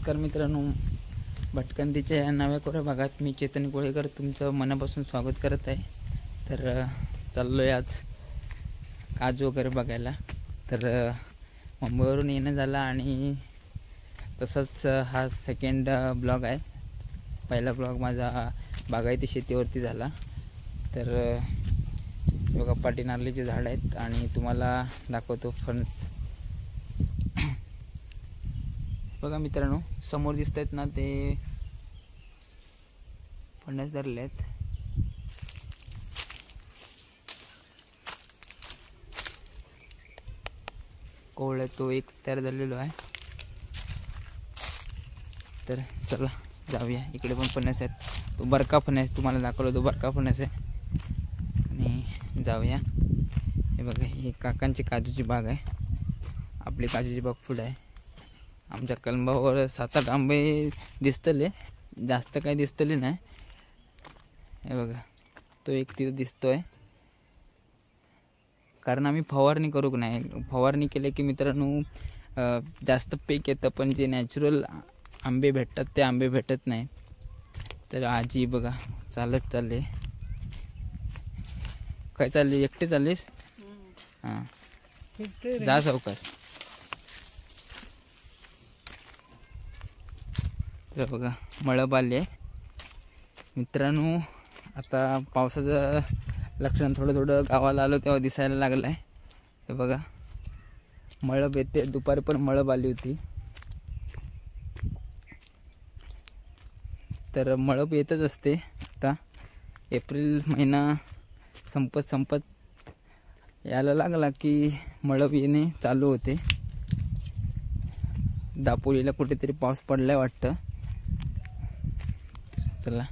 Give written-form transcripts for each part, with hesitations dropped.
नमस्कार मित्रांनो, भटकंतीच्या या नव्या कोऱ्या भागात मी चेतन कोळेकर तुमचं मनापासून स्वागत करत आहे। तर चाललो आहे आज काजू वगैरे बघायला। तर मुंबईवरून येणं झालं आणि तसंच हा सेकंड ब्लॉग आहे। पहिला ब्लॉग माझा बागायती शेतीवरती झाला। तर बघा पाटी नारळीचे झाड आहेत आणि तुम्हाला दाखवतो फणस। बघा मित्रांनो, समोर दिसत आहेत ना ते फणस धरले आहेत। कोवळ तो एक तयार झालेलो आहे। तर चला जाऊया, इकडे पण फणस आहेत। तो बरका फणस तुम्हाला दाखवलो, तो बरका फणस आहे आणि जाऊया। हे बघा, ही काकांची काजूची बाग आहे। आपली काजूची बाग पुढे आहे। आमच्या कलंबावर 7-8 आंबे दिसतले, जास्त काही दिसतले नाही। हे बघा, तो एक तिथे दिसतोय, कारण आम्ही फवारणी करूक नाही। फवारणी केले की मित्रांनो जास्त पीक येतं, पण जे नॅचरल आंबे भेटतात ते आंबे भेटत नाही। तर आजी बघा चालत चालले। काय चालली, एकटे चाललीस? हां, जा सावकाश। तर बघा मळब आले मित्रांनो। आता पावसाचं लक्षण थोडं थोडं गावाला आलो तेव्हा दिसायला लागलं आहे। हे बघा मळब येते, दुपारी पण मळब आली होती। तर मळब येतच असते। आता एप्रिल महिना संपत यायला लागला की मळब येणे चालू होते। दापोलीला कुठेतरी पाऊस पडलाय वाटतं। चला,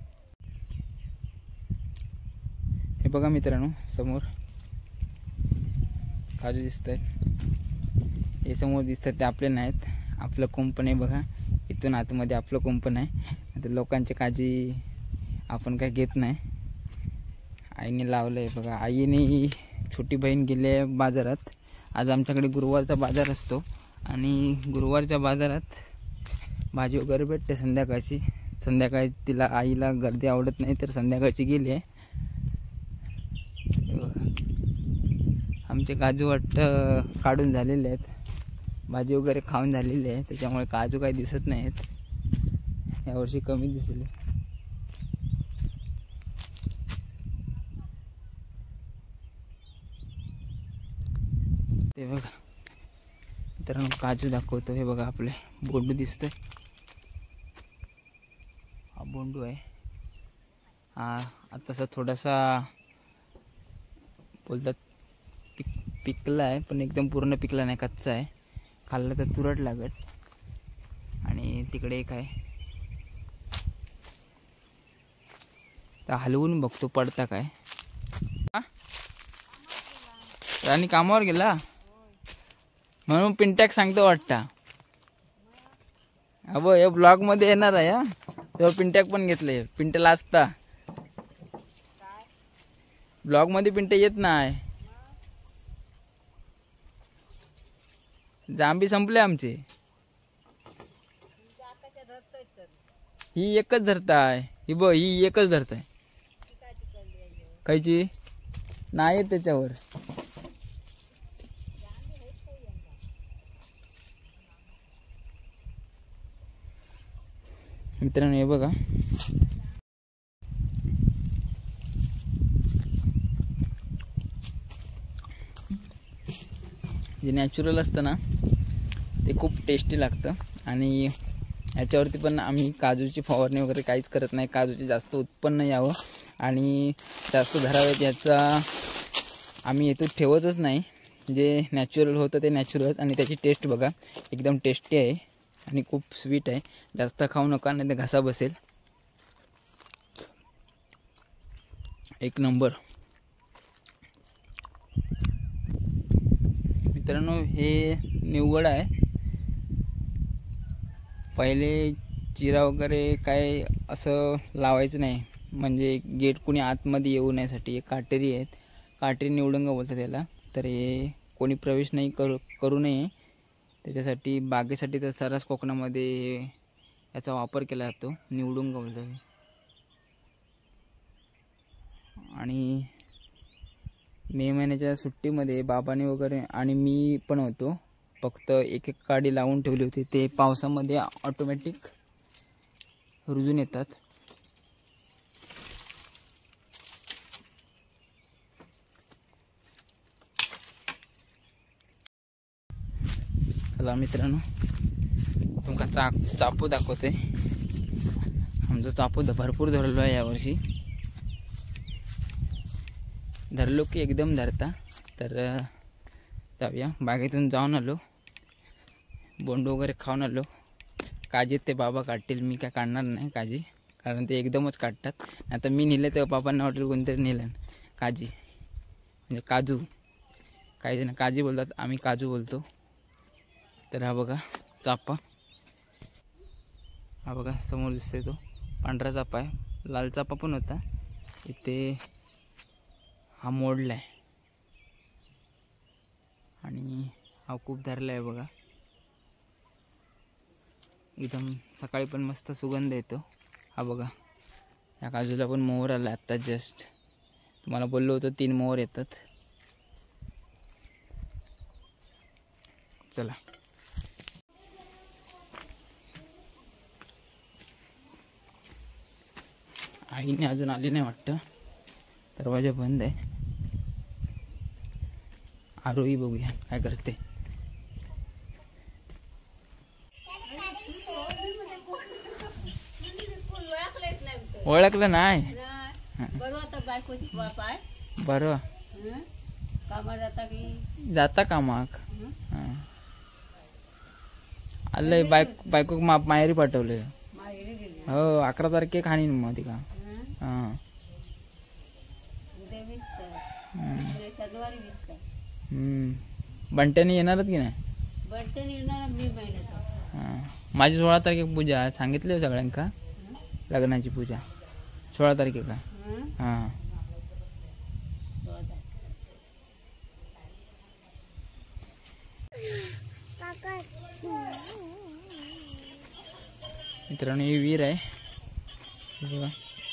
हे बघा मित्रांनो, समोर काजू दिसत आहेत। हे समोर दिसतात ते आपले नाहीत, आपलं कुंपण आहे बघा। इथून आतमध्ये आपलं कुंपण आहे। आता लोकांची काळजी आपण काय घेत नाही। आईने लावलं आहे बघा। आईने छोटी बहीण गेली आहे बाजारात। आज आमच्याकडे गुरुवारचा बाजार असतो आणि गुरुवारच्या बाजारात भाजी वगैरे भेटते संध्याकाळची। संध्याकाळी तिला आईला गर्दी आवडत नाही, तर संध्याकाळची गेली आहे। आमचे काजू वाटतं काढून झालेले आहेत, भाजी वगैरे खाऊन झालेली आहे, त्याच्यामुळे काजू काही दिसत नाहीत। यावर्षी कमी दिसले। ते बघा मित्रांनो, काजू दाखवतो। हे बघा आपले बोंडू दिसतोय, हा बोंडू आहे। हा आतासा थोडासा बोलतात पिकला आहे, पण एकदम पूर्ण पिकला नाही, कच्चा आहे। खाल्लं तर तुरट लागत। आणि तिकडे एक आहे, तर हलवून बघतो पडता काय। राणी कामावर गेला म्हणून पिंटॅक सांगतो वाटतं। अबो हे ब्लॉग मध्ये येणार आहे हा, तेव्हा पिंटॅक पण घेतले। पिंट्याला असता ब्लॉग मध्ये पिंटे येत नाही। जांबी संपले आमचे, ही एकच धरताय। ही बघ, ही एकच धरताय, कायची नाही त्याच्यावर। मित्रांनो हे बघा, जे नॅचरल असतं ना ते खूप टेस्टी लागतं। आणि याच्यावरती पण आम्ही काजूची फवारणी वगैरे काहीच करत नाही। काजूचे जास्त उत्पन्न यावं आणि जास्त धरावेत याचा आम्ही येतो ठेवतच नाही। जे नॅचरल होतं ते नॅचरलच, आणि त्याची टेस्ट बघा एकदम टेस्टी आहे आणि खूप स्वीट आहे। जास्त खाऊ नका, नाही तर घसा बसेल। एक नंबर मित्रांनो। हे निवड आहे, पहिले चिरा वगैरे काय असं लावायचं नाही, म्हणजे गेट कुणी आतमध्ये येऊ नयेसाठी। एक काटेरी आहेत, काटेरी निवडंग बोलतात त्याला। तर हे कोणी प्रवेश नाही करू नये त्याच्यासाठी, बागेसाठी तर सर्रास कोकणामध्ये याचा वापर केला जातो, निवडून बोलतात. आणि मे महिन्याच्या सुट्टीमध्ये बाबाने वगैरे आणि मी पण होतो, फक्त एक एक काडी लावून ठेवली होती. ते पावसामध्ये ऑटोमॅटिक रुजून येतात. चला मित्रांनो, तुमका चापू दाखवते. आमचं चापू भरपूर धरलो आहे यावर्षी. धरलो की एकदम धरता. तर जाऊया. बागेतून जाऊन आलो, बोंड वगैरे खाऊन आलो. काजीत ते बाबा काढतील, मी काय काढणार नाही काजी, कारण ते एकदमच काढतात. आता मी नेलं तेव्हा बाबांना वाटेल कोणतरी नेलं काजी, म्हणजे काजू. काही जण काजी बोलतात, आम्ही काजू बोलतो. तर हा बघा चापा, हा बघा समोर दिसतोय तो पांढरा चापा आहे. लाल चापा पण होता इथे, हा मोडला आहे. आणि हा खूप धरला आहे बघा. एकदम सकाळी पण मस्त सुगंध येतो. हा बघा, या काजूला पण मोहर आला आत्ता जस्ट. तुम्हाला बोललो होतो 3 मोहर येतात. चला. आईने अजून आली नाही वाटतं, दरवाजा बंद आहे. आरोही बघूया काय करते. ओळखलं नाही. बरं जाता कामाक. आलंय बायको माहेरी पाठवले. हो 11 तारखेक हानी मग तिका. हां बंट्याने येणारच की नाही. हां माझी 16 तारखेक पूजा सांगितली सगळ्यांका. लग्नाची पूजा 16 तारखेला. हां मित्रांनो, ही विहीर आहे बघा.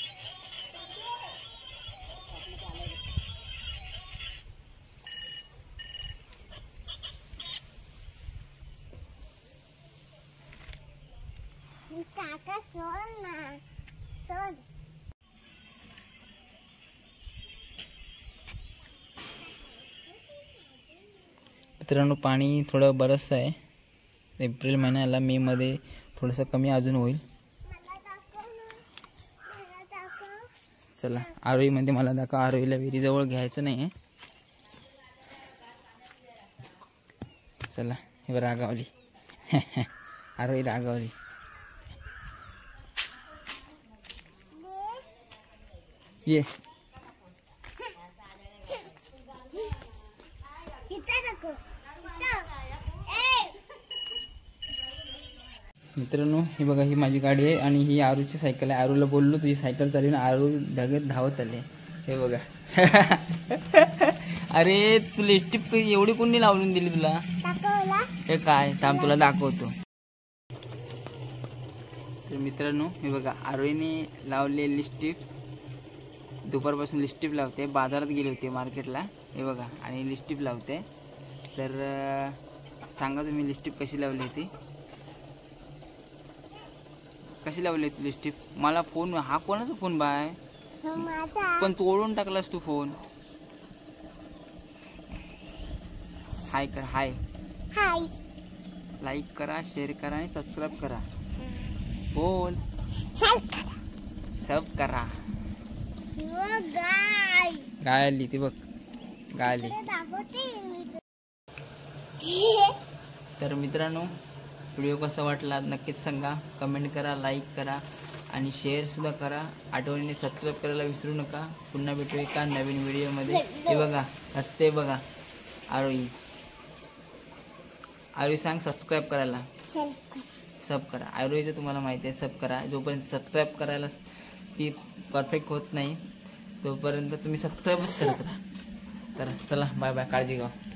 मित्रांनो, पाणी थोडं बरंच आहे. एप्रिल महिन्याला, मे मध्ये थोडंसं कमी अजून होईल. चला आरोहीमध्ये मला दाखवा. आरोहीला विहिरीजवळ घ्यायचं नाही आहे. चला, हे रागावली. आरोही रागावली. ये मित्रांनो, ही बघा, ही माझी गाडी आहे आणि ही आरूची सायकल आहे. आरूला बोललो तुझी सायकल चालवून, आरू ढगत धावत आले. हे बघा. अरे तू लिपस्टिक एवढी कोणी लावून दिली तुला? हे काय, थांब तुला दाखवतो. तर मित्रांनो, हे बघा, आरोहीने लावले लिपस्टिक. दुपारपासून लिपस्टिक लावते. बाजारात गेले होते मार्केटला. हे बघा, आणि लिपस्टिक लावते. तर सांगा तुम्ही लिपस्टिक कशी लावली ती, कशी लावली ती लिपस्टिक. मला फोन, हा कोणाचा फोन बाय, पण तू ओढून टाकलास तू फोन. हाय कर, हाय हाय, लाईक करा, शेअर करा आणि सबस्क्राईब करा. बोल, सब करा. गाय आली ती बघ, गाय आली. तर मित्रांनो, व्हिडिओ कसा वाटला नक्कीच सांगा. कमेंट करा, लाईक करा आणि शेअरसुद्धा करा. आठवणीने सबस्क्राईब करायला विसरू नका. पुन्हा भेटू एका नवीन व्हिडिओमध्ये. हे बघा, हसते बघा आरोही. आरोही सांग सबस्क्राईब करायला. सब करा. आरोहीचं तुम्हाला माहिती आहे, सब करा. जोपर्यंत सबस्क्राईब करायला ती परफेक्ट होत नाही तोपर्यंत तुम्ही सबस्क्राईबच करत राहा. तर चला, बाय बाय, काळजी घ्या.